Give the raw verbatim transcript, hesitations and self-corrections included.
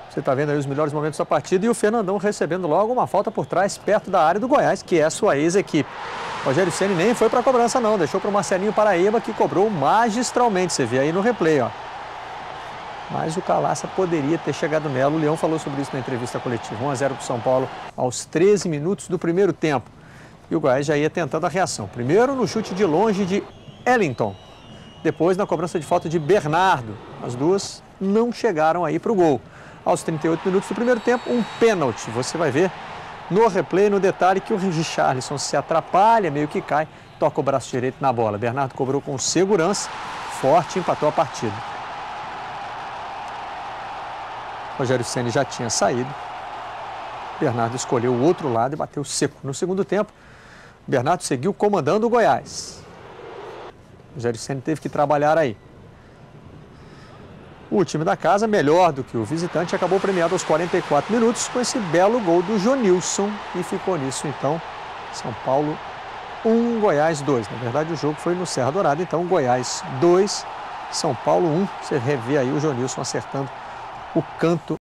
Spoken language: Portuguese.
Você está vendo aí os melhores momentos da partida e o Fernandão recebendo logo uma falta por trás, perto da área do Goiás, que é a sua ex-equipe. Rogério Ceni nem foi para a cobrança não, deixou para o Marcelinho Paraíba, que cobrou magistralmente, você vê aí no replay, ó. Mas o Calaça poderia ter chegado nela, o Leão falou sobre isso na entrevista coletiva. um a zero para o São Paulo aos treze minutos do primeiro tempo. E o Goiás já ia tentando a reação. Primeiro no chute de longe de Ellington, depois na cobrança de falta de Bernardo. As duas não chegaram aí para o gol. Aos trinta e oito minutos do primeiro tempo, um pênalti. Você vai ver no replay, no detalhe, que o Richarlison se atrapalha, meio que cai, toca o braço direito na bola. Bernardo cobrou com segurança, forte, empatou a partida. Rogério Ceni já tinha saído. Bernardo escolheu o outro lado e bateu seco. No segundo tempo, Bernardo seguiu comandando o Goiás. Rogério Ceni teve que trabalhar aí. O time da casa, melhor do que o visitante, acabou premiado aos quarenta e quatro minutos com esse belo gol do Jonilson. E ficou nisso, então, São Paulo um, Goiás dois. Na verdade, o jogo foi no Serra Dourada, então Goiás dois, São Paulo um. Você revê aí o Jonilson acertando o canto